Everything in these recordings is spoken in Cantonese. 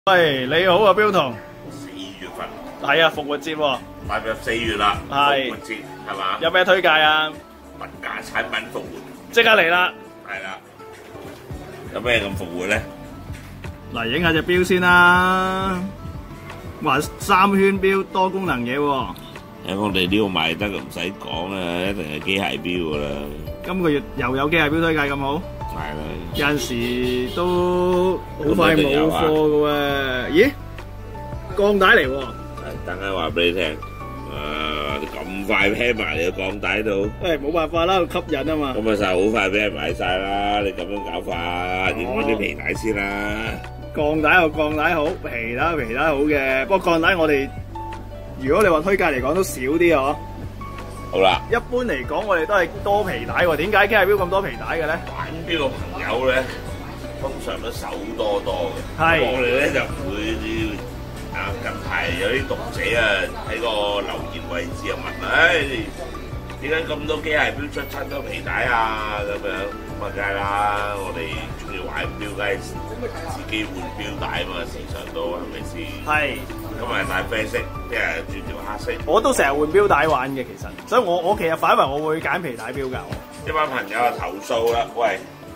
喂，你好啊，標彤。 4月份係啊，復活節喎。 踏入4月啦， 係復活節係嘛？ 有咩推介啊？ 物價產品復活， 即刻嚟啦！ 係啦。有咩咁復活咧？ 嚟影下隻錶先啦。話3圈錶多功能嘢喎。 喺我哋呢度賣得唔使講啦，一定係機械錶噶啦。 今個月又有機械錶推介咁好？ 係啦。 有陣時都好快冇貨嘅喎。咦？鋼帶嚟喎。 係，等陣話俾你聽。你咁快聽埋你個鋼帶度？ 誒，冇辦法啦，吸引啊嘛。 咁啊就好快俾人買晒啦！你咁樣搞法，點揾啲皮帶先啦？ 鋼帶有鋼帶好，皮帶好嘅。不過鋼帶我哋如果你話推介嚟講都少啲啊。 好啦， 一般嚟講我哋都係多皮帶喎。點解機械錶咁多皮帶嘅咧？ 玩錶嘅朋友咧，通常都手多嘅。 係。 我哋咧就唔會。近排有啲讀者喺個留言位置又問點解咁多機械錶出親多皮帶啊？咁樣咁啊，梗係啦！我哋中意玩錶，梗係自己換錶帶啊嘛，時常都係咪先？ 係。今日帶啡色，聽日轉條黑色。 我都成日換錶帶玩嘅，其實，所以我其實反為我會揀皮帶錶㗎。 一班朋友啊投訴啦，喂，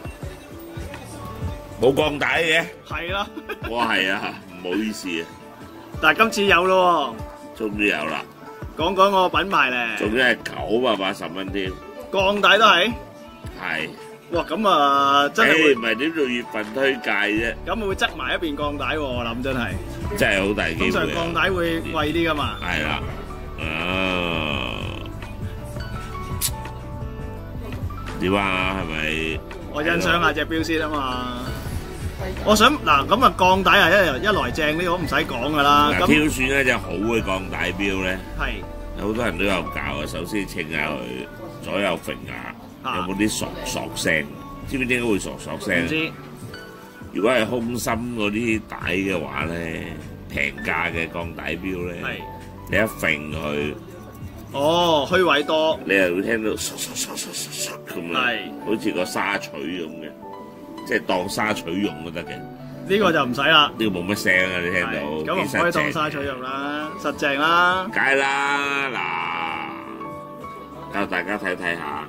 冇鋼帶嘅。係啦。哇，係啊，唔好意思啊。 但係今次有咯喎，終於有啦。 講講個品牌咧， 仲要係980蚊添， 鋼帶都係。 係。哇， 咁啊，真係唔係點做月份推介啫？ 咁會側埋一邊鋼帶喎，我諗真係。 真係好大機會。通常鋼帶會貴啲㗎嘛。 係啦，點啊？係咪？ 我欣賞下隻錶先啊嘛。我想嗱咁啊，鋼帶啊一來正呢個唔使講噶啦。 嗱，挑選一隻好嘅鋼帶錶咧，係好多人都有教啊。首先稱下佢左右揈下，有冇啲索聲？知唔知點解會索聲？唔知。如果係空心嗰啲帶嘅話咧，平價嘅鋼帶錶咧，你一揈佢， 虛位多， 你又會聽到咁啊，好似個沙錘咁嘅。即係當沙錘用都得嘅， 呢個就唔使啦。 呢個冇乜聲啊，你聽到？ 咁唔可以當沙錘用啦，實正啦。 梗係啦，嗱，教大家睇睇下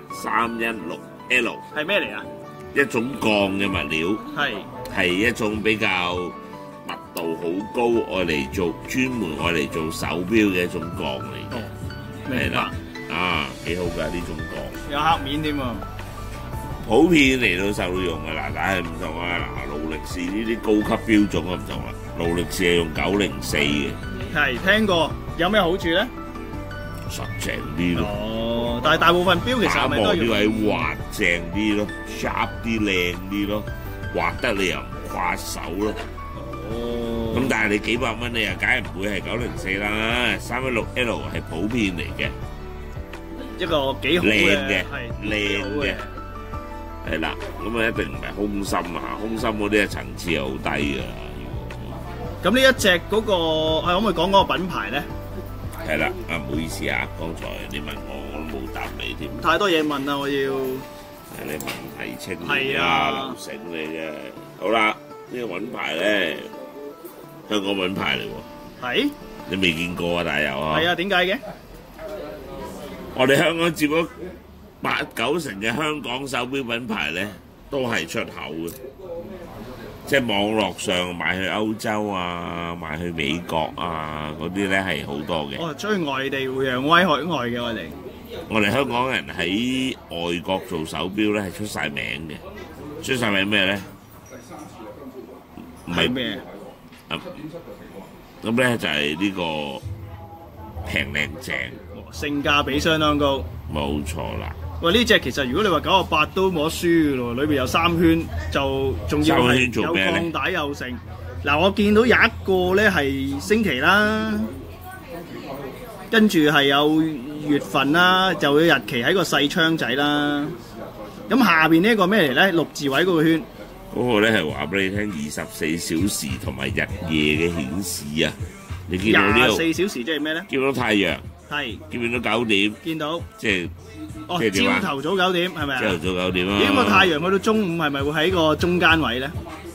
316L 係咩嚟啊？ 一種鋼嘅物料，係一種比較密度好高，專門愛嚟做手錶嘅一種鋼嚟嘅。 明白。 幾好㗎呢種鋼。 有黑面添喎。 普遍嚟到受到用嘅嗱，但係唔同啊！嗱，勞力士呢啲高級標種啊唔同啦，勞力士係用904嘅。係聽過，有咩好處咧？實淨啲咯。但係大部分錶其實係咪都要？打磨啲位滑淨啲咯 ，sharp 啲靚啲咯，滑得你又唔刮手咯。咁但係你幾百蚊你又梗係唔會係904啦，316L 係普遍嚟嘅，一個幾好嘅，靚嘅。係啦，咁啊一定唔係空心啊，空心嗰啲啊層次又好低㗎。咁呢一隻嗰個可唔可以講嗰個品牌咧？係啦，唔好意思啊，剛才你問我都冇答你添。太多嘢問啦，我要。你問題清晰啊，劉醒你啫。好啦，呢個品牌咧，香港品牌嚟喎。係？你未見過啊，大友啊？係啊，點解嘅？我哋香港接咗8-9成嘅香港手錶品牌咧，都係出口嘅，即係網絡上賣去歐洲啊、賣去美國啊嗰啲咧係好多嘅。追外地會揚威海外嘅我哋。我哋香港人喺外國做手錶咧係出晒名嘅，出晒名咩咧？唔係咩？咁咧就係呢個平靚正，性價比相當高。冇錯啦。喂，呢隻其實如果你話98都冇得輸嘅咯，裏邊有3圈，就仲要係有鋼帶又成。嗱，我見到有一個咧係星期啦，跟住係有月份啦，就有日期喺個細窗仔啦。咁下邊呢一個咩嚟咧？6字位嗰個圈。嗰個咧係話俾你聽24小時同埋日夜嘅顯示啊！你見到呢度24小時即係咩咧？見到太陽。係。見到9點。見到。即係。朝頭早9點係咪啊？朝頭早9點啊！咦，個太陽去到中午係咪會喺個中間位咧？唔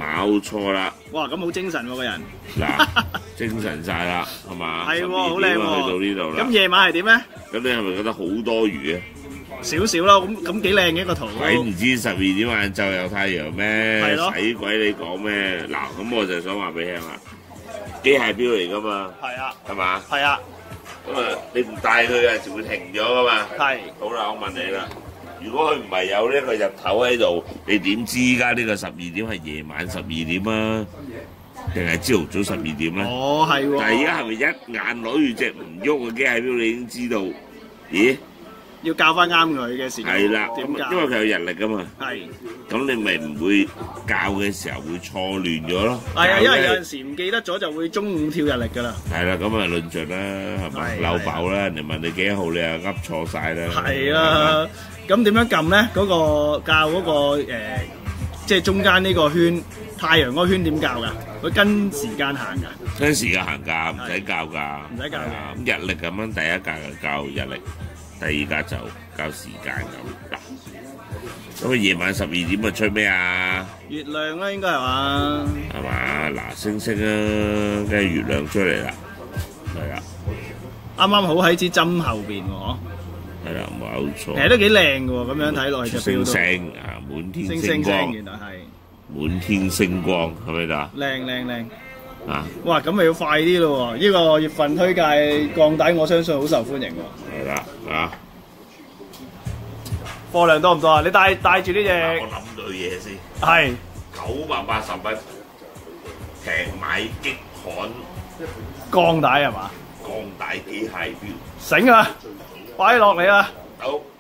冇錯啦。 哇，咁好精神喎個人。 嗱，精神晒啦，係嘛？ 係喎，好靚喎。 去到呢度啦。 咁夜晚係點咧？ 咁你係咪覺得好多餘啊？ 少少啦，咁幾靚嘅一個圖。 鬼唔知12點晏晝有太陽咩？使鬼你講咩？嗱，咁我就想話俾你聽啦，機械錶嚟噶嘛。係啊。係嘛？係啊。咁啊，你唔帶佢啊，就會停咗噶嘛。係。好啦，我問你啦，如果佢唔係有呢個日頭喺度，你點知依家呢個12點係夜晚12點啊？定係朝頭早12點咧？哦，係喎。但係而家係咪一眼攞住隻唔喐嘅機械錶，你已經知道？咦？要校翻啱佢嘅時間。係啦，因為佢有日曆噶嘛。係。咁你咪唔會校嘅時候會錯亂咗咯。係啊，因為有陣時唔記得咗就會中午跳日曆噶啦。係啦，咁啊論盡啦，係咪？漏爆啦，人哋問你幾多號，你又噏錯晒啦。係啦，咁點樣撳咧？嗰個校嗰個即係中間呢個圈，太陽嗰個圈點校㗎？佢跟時間行㗎。跟時間行㗎，唔使校㗎。唔使校㗎。咁日曆咁樣，第一格就校日曆。第二格就校時間咁。咁啊夜晚12點啊出咩啊？月亮啦，應該係嘛？係嘛？嗱，星星啊，跟住月亮出嚟啦。係啊。啱啱好喺支針後邊喎，嗬。係啦，冇錯。其實都幾靚嘅喎，咁樣睇落去隻錶都。星星啊，滿天星光。原來係。滿天星光，係咪得？靚。啊！哇，咁咪要快啲咯喎！呢個月份推介鋼帶，我相信好受歡迎喎。係啦，啊！貨量多唔多啊？你帶住呢隻，我諗對嘢先。係980蚊，平買激罕鋼帶係嘛？鋼帶機械錶。醒啊！快落嚟啊！好。